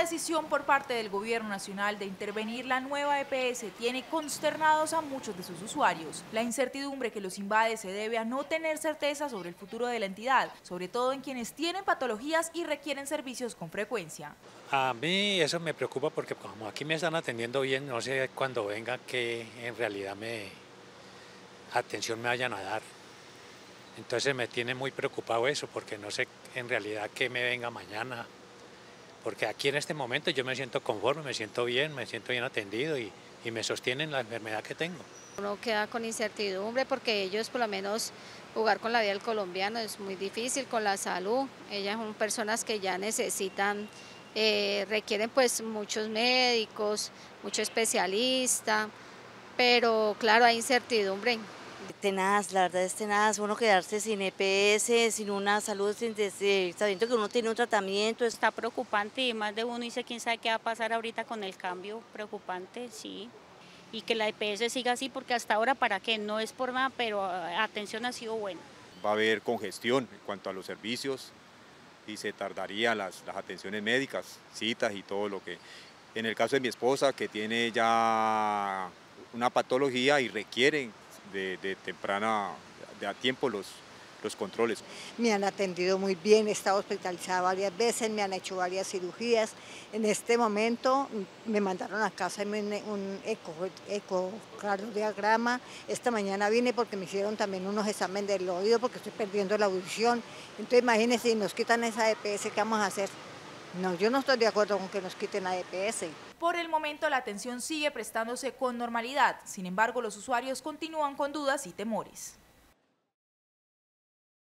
decisión por parte del Gobierno Nacional de intervenir la nueva EPS tiene consternados a muchos de sus usuarios. La incertidumbre que los invade se debe a no tener certeza sobre el futuro de la entidad, sobre todo en quienes tienen patologías y requieren servicios con frecuencia. A mí eso me preocupa porque como aquí me están atendiendo bien, no sé cuando venga qué en realidad atención me vayan a dar. Entonces me tiene muy preocupado eso porque no sé en realidad qué me venga mañana. Porque aquí en este momento yo me siento conforme, me siento bien atendido y me sostienen la enfermedad que tengo. Uno queda con incertidumbre porque ellos por lo menos jugar con la vida del colombiano es muy difícil, con la salud. Ellas son personas que ya necesitan, requieren pues muchos médicos, mucho especialista, pero claro, hay incertidumbre. Tenaz, la verdad es tenaz, uno quedarse sin EPS, sin una salud, sabiendo que uno tiene un tratamiento. Está preocupante y más de uno dice quién sabe qué va a pasar ahorita con el cambio, preocupante, sí. Y que la EPS siga así porque hasta ahora para qué, no es por nada, pero atención ha sido buena. Va a haber congestión en cuanto a los servicios y se tardaría las atenciones médicas, citas y todo lo que... En el caso de mi esposa que tiene ya una patología y requiere de a tiempo los controles. Me han atendido muy bien, he estado hospitalizada varias veces, me han hecho varias cirugías. En este momento me mandaron a casa un ecocardiograma. Esta mañana vine porque me hicieron también unos exámenes del oído porque estoy perdiendo la audición. Entonces imagínense, si nos quitan esa EPS, ¿qué vamos a hacer? No, yo no estoy de acuerdo con que nos quiten la EPS. Por el momento la atención sigue prestándose con normalidad, sin embargo los usuarios continúan con dudas y temores.